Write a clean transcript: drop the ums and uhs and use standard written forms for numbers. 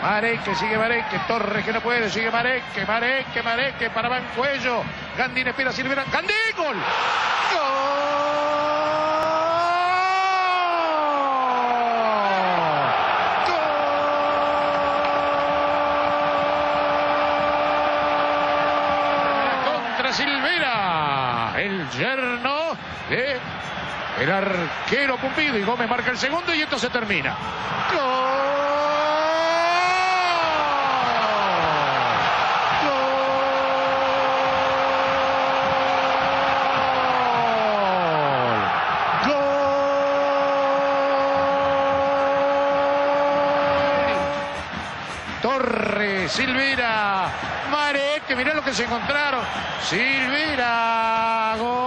Marek, que sigue Marek, que Torres que no puede, sigue Marek, que para Bancuello. Gandín espera a Silvera. ¡Gandín! ¡Gol! Silvera, el yerno de el arquero Pumpido, y Gómez marca el segundo y esto se termina. ¡Gol! Torres, Silvera, Marek, que mirá lo que se encontraron. Silvera, gol.